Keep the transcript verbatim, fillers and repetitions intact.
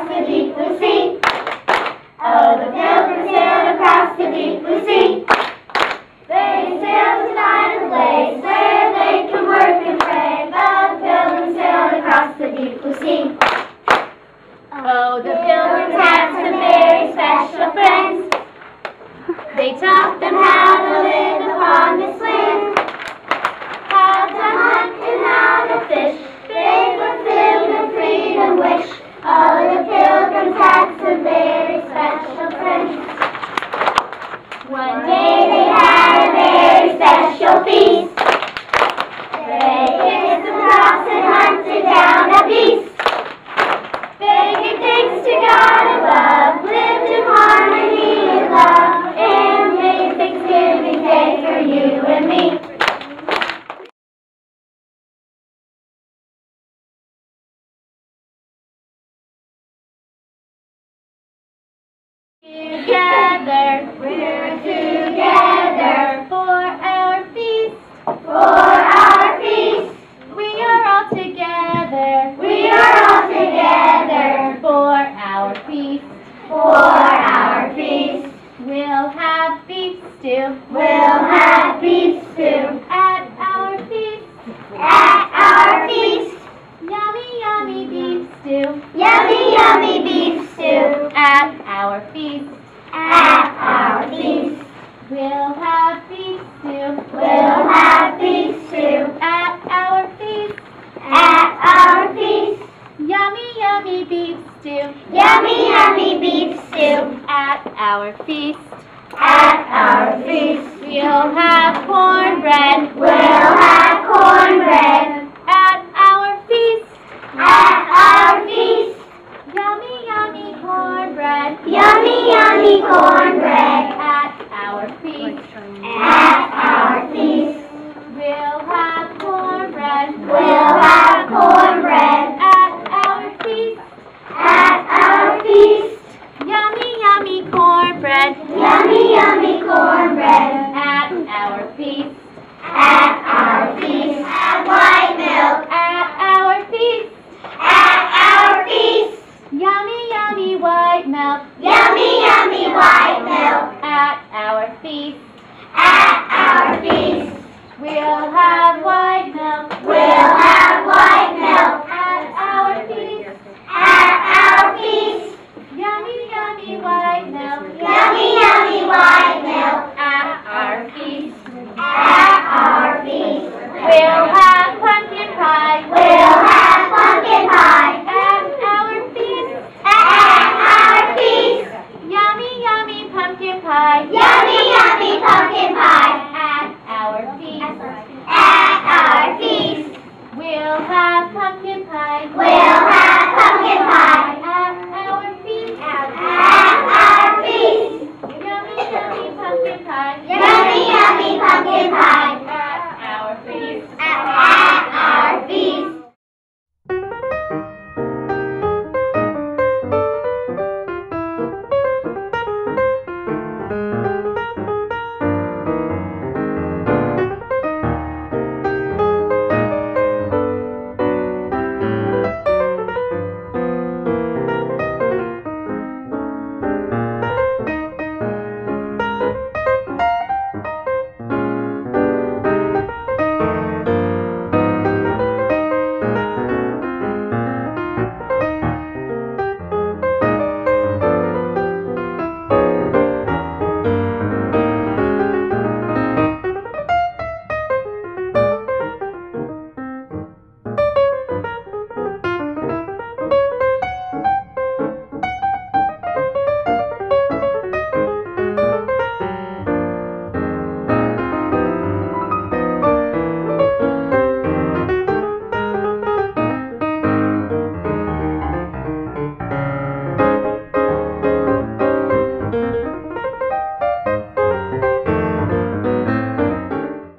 across the deep blue sea. Oh, the Pilgrims sailed across the deep blue sea. They sailed to find a place where they could work and pray. The Pilgrims sailed across the deep blue sea. Oh, the Pilgrims had some very special friends. They taught them how to live upon this land, how to hunt and how to fish. They fulfilled their freedom wish. Oh, the Pilgrims had some very special friends. One day they had a very special feast. They kissed some rocks and hunted down a beast. They gave thanks to God above, lived in harmony and love, and made Thanksgiving Day for you and me. Together, we're together for our feast, for our feast. We are all together, we are all together for our feast, for our feast. We'll have beef stew, we'll have beef stew at our feast, at our feast. Yummy, yummy beef stew, yummy, yummy beef stew at our feast, at our feast. We'll have beef stew, we'll have beef stew at our feast, at our feast. Yummy, yummy beef stew, yummy, yummy beef stew at our feast, at our feast. We'll have cornbread, we'll have cornbread at our feast, at our feast. Yummy, yummy cornbread, yummy, yummy cornbread at our feast, at our feast. We'll have cornbread, we'll have cornbread at our feast, at our feast. Yummy, yummy cornbread, yummy, yummy cornbread at our feast, at our feast. Have white milk at our feast, at our feast. Yummy, yummy white milk, yummy, yummy white milk at our feast, at our feast. We'll have white milk, we'll have white milk at our feast, at our feast. Yummy, yummy white milk, yummy.